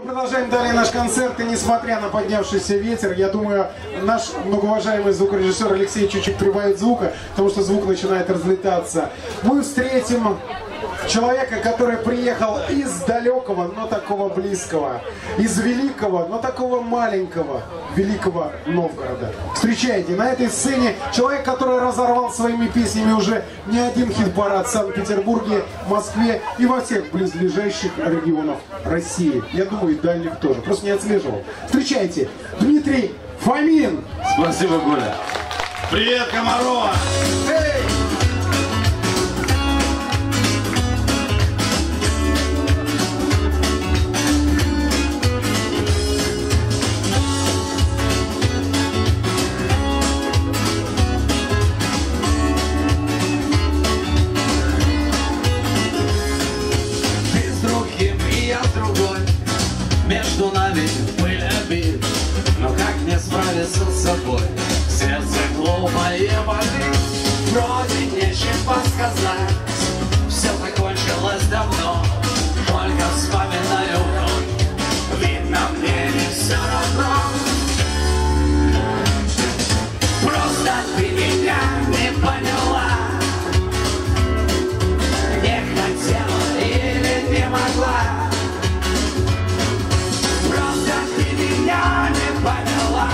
Продолжаем далее наш концерт, и несмотря на поднявшийся ветер, я думаю, наш многоуважаемый звукорежиссер Алексей чуть-чуть прибавит звука, потому что звук начинает разлетаться. Мы встретим человека, который приехал из далекого, но такого близкого, из великого, но такого маленького, великого Новгорода. Встречайте, на этой сцене человек, который разорвал своими песнями уже не один хит-парад в Санкт-Петербурге, Москве и во всех близлежащих регионах России. Я думаю, и дальних тоже, просто не отслеживал. Встречайте, Дмитрий Фомин! Спасибо, Коля. Привет, Комарова! Эй! Между нами были обиды, но как мне справиться с собой? Сердце глупое болит, вроде нечем подсказать. Все закончилось давно, только вспоминаю вновь. Видно, мне не все равно. Просто ты меня не поняла, не хотела или не могла. Я не поняла,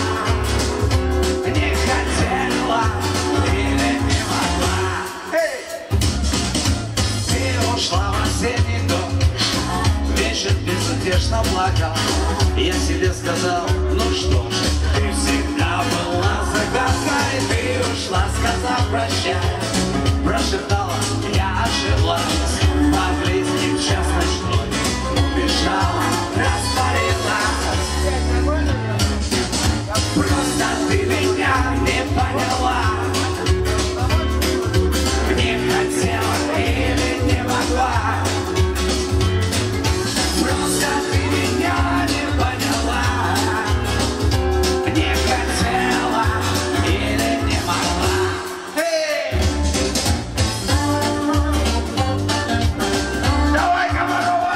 не хотела или не могла. Ты ушла в осенний дождь, вечер безутешно плакал. Я себе сказал, ну что ж, ты всегда была загадкой. Ты ушла, сказав прощай, прошептала, я ошиблась. По близким час ночной убежала, растворилась. Просто ты меня не поняла, не хотела или не могла. Просто ты меня не поняла, не хотела или не могла. Давай, Комарова!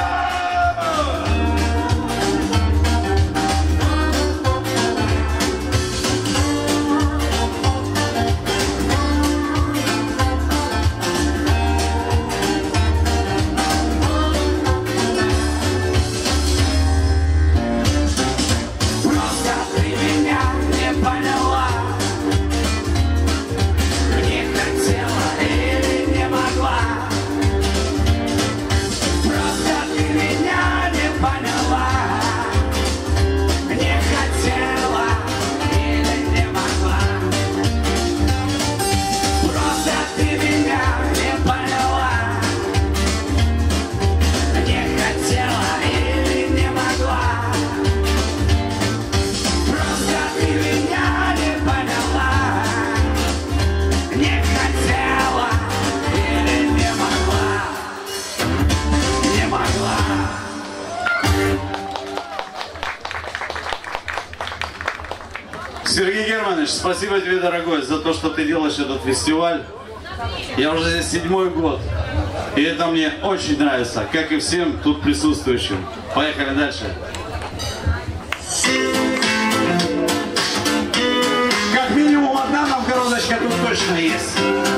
Сергей Германович, спасибо тебе, дорогой, за то, что ты делаешь этот фестиваль. Я уже здесь 7-й год, и это мне очень нравится, как и всем тут присутствующим. Поехали дальше. Как минимум одна новгородочка тут точно есть.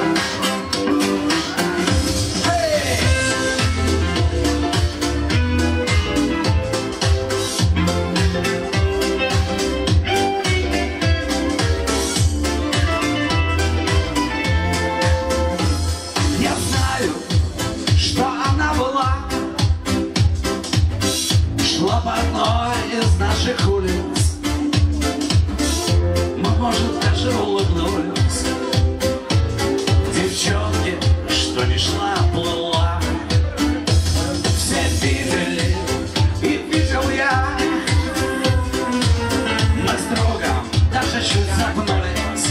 По одной из наших улиц мы, может, даже улыбнулись. Девчонки, что не шла, плыла. Все видели, и видел я. Мы с другом даже чуть запнулись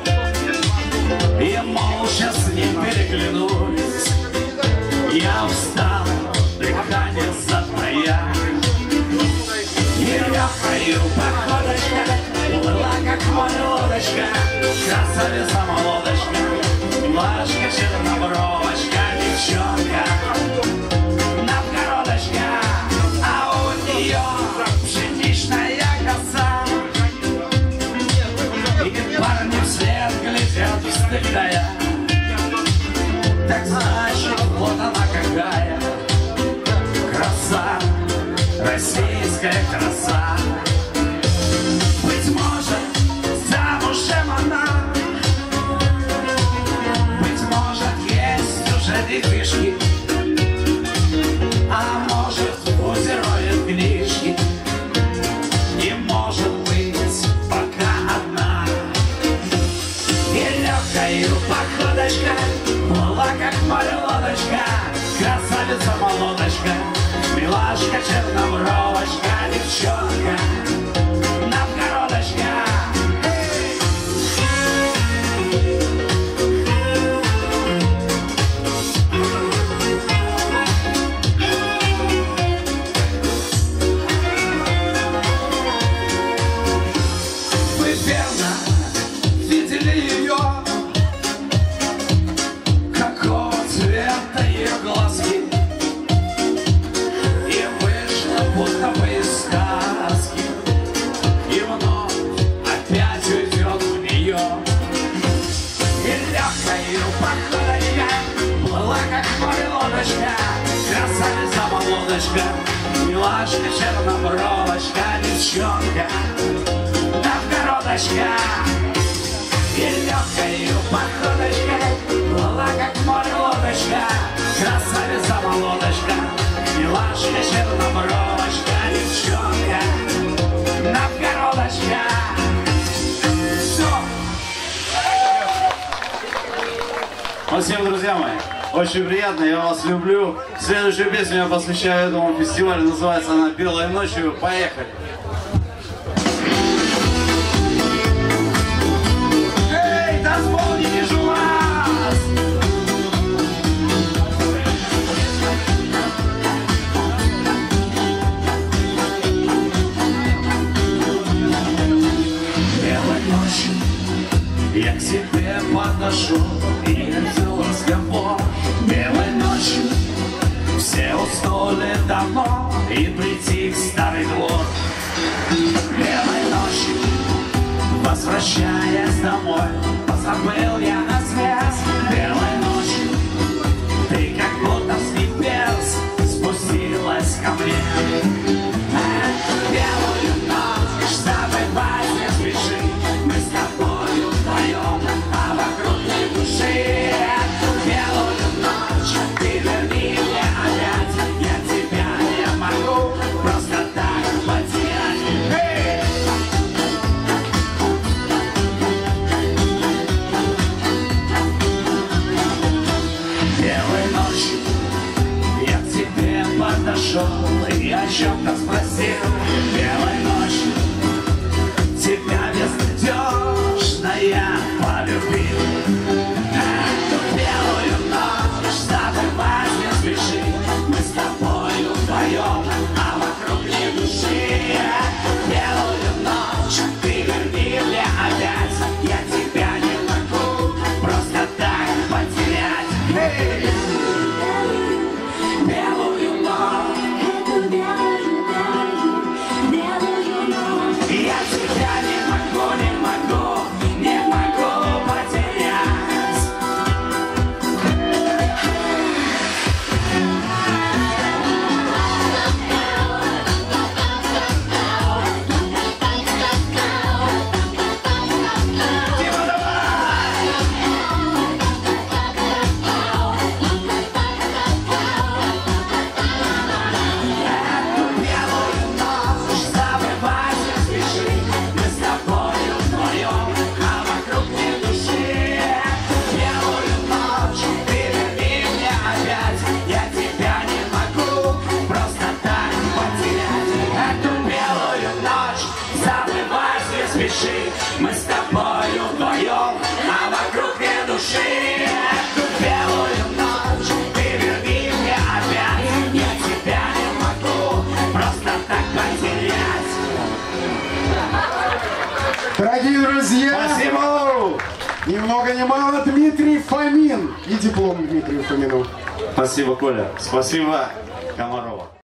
и молча с ним переглянулись. Я встал, дыхание затая. Легкою походочка, плыла как море лодочка, красавица молодочка, Машка чернобровочка, девчонка, новгородочка, а у нее российская краса. Быть может, замужем она, быть может, есть уже детишки, а может, узероет книжки. Не может быть пока одна. И легкою походочкой плыла, как море лодочка, красавица-молодочка, милашка, чернобровочка, девчонка, новгородочка. Вы верно видели ее, какого цвета ее глазки, и вышло будто бы из сказки, и вновь опять уйдет в нее. И легкою походочкой плыла, как море лодочка, красавица-молодочка, милашка, чернобровочка, девчонка, новгородочка. И легкою походочкой плыла, как море лодочка, красавица-молодочка, милашка, чернобровочка, девчонка, новгородочка. Все. Спасибо, друзья мои. Очень приятно, я вас люблю. Следующую песню я посвящаю этому фестивалю. Называется она «Белой ночью». Поехали. Эй, танцпол, не вижу вас! Белой ночью я к тебе подошел, и начал разговор. Белой ночью все уснули давно, и притих старый двор. Белой ночью, возвращаясь домой, позабыл я на связь. Белой ночью ты как будто с небес спустилась ко мне. Эту белую ночь забывай, не спеши, мы с тобою вдвоем, а вокруг не души. Эту белую ночь ты верни мне опять, я тебя не могу просто так потерять. Эй! Белой ночью я к тебе подошел и о чем-то спросил. Белой ночью тебя безнадежно я полюбил. Эту белую ночь забывать не спеши, мы с тобою вдвоем, а вокруг не души. Эту белую ночь ты верни мне опять, я тебя не могу просто так потерять. Эй! Белую ночь, я тебя не могу потерять. Дима, давай! Эту белую ночь забывать не спеши, мы с тобою вдвоем, а вокруг не души. Эту белую ночь ты верни мне опять, я тебя не могу просто так потерять. Эту белую ночь забывать не спеши, мы с тобою вдвоем, а вокруг не души. Эту белую ночь ты верни мне опять, я тебя не могу просто так потерять. Дорогие друзья, Спасибо! ни много ни мало Дмитрий Фомин и диплом Дмитрию Фомину. Спасибо, Коля. Спасибо, Комарова.